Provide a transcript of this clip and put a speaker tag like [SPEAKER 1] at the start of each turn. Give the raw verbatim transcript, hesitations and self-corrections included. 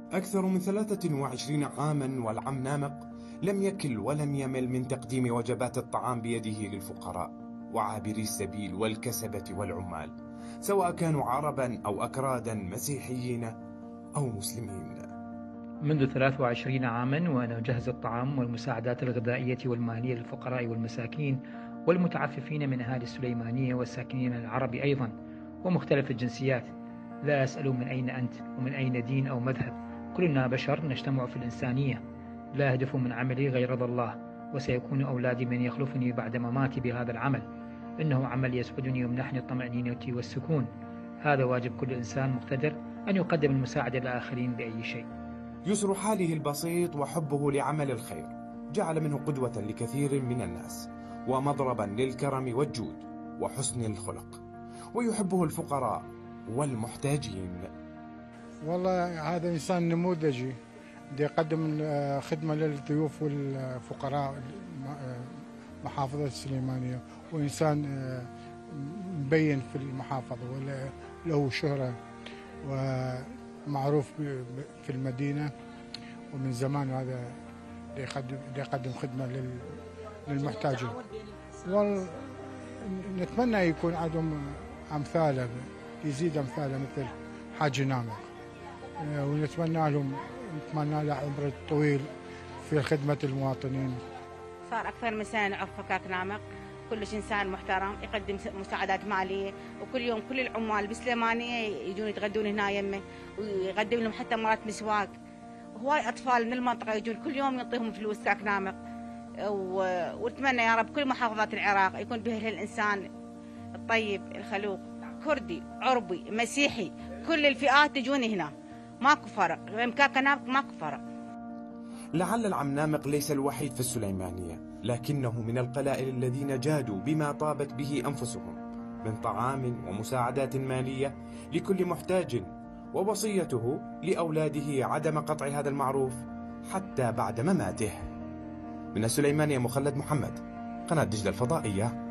[SPEAKER 1] أكثر من ثلاثة وعشرين عاما والعم نامق لم يكل ولم يمل من تقديم وجبات الطعام بيده للفقراء وعابري السبيل والكسبة والعمال، سواء كانوا عربا أو أكرادا، مسيحيين أو مسلمين.
[SPEAKER 2] منذ ثلاث وعشرين عاما وأنا أجهز الطعام والمساعدات الغذائية والمالية للفقراء والمساكين والمتعففين من أهالي السليمانية والساكنين العرب أيضا ومختلف الجنسيات. لا أسأل من أين أنت ومن أين دين أو مذهب، كلنا بشر نجتمع في الإنسانية. لا هدف من عملي غير رضا الله، وسيكون أولادي من يخلفني بعد مماتي بهذا العمل. إنه عمل يسعدني ويمنحني الطمأنينة والسكون. هذا واجب كل إنسان مقتدر أن يقدم المساعدة للآخرين بأي شيء.
[SPEAKER 1] يسر حاله البسيط وحبه لعمل الخير جعل منه قدوة لكثير من الناس ومضربا للكرم والجود وحسن الخلق، ويحبه الفقراء والمحتاجين.
[SPEAKER 3] والله هذا إنسان نموذجي يقدم خدمة للضيوف والفقراء محافظة السليمانية، وإنسان مبين في المحافظة وله شهرة ومعروف في المدينة ومن زمان. هذا يقدم يقدم خدمة للمحتاجين، ونتمنى يكون عندهم أمثاله، يزيد أمثاله مثل حاج نامق، ونتمنى لهم نتمنى له عمر طويل في خدمة المواطنين.
[SPEAKER 4] صار أكثر من سنة نعرف فكاك نامق، كلش إنسان محترم يقدم مساعدات مالية، وكل يوم كل العمال بسليمانية يجون يتغدون هنا يمه، ويقدم لهم حتى مرات مسواق. هواي أطفال من المنطقة يجون كل يوم يعطيهم فلوس كاك نامق، ونتمنى يا رب كل محافظات العراق يكون به الإنسان الطيب الخلوق، كردي عربي مسيحي كل الفئات تجون هنا، ماكو فرق، مكاك نامق ماكو فرق.
[SPEAKER 1] لعل العم نامق ليس الوحيد في السليمانية، لكنه من القلائل الذين جادوا بما طابت به أنفسهم من طعام ومساعدات مالية لكل محتاج، ووصيته لأولاده عدم قطع هذا المعروف حتى بعد مماته. من السليمانية مخلد محمد، قناة دجلة الفضائية.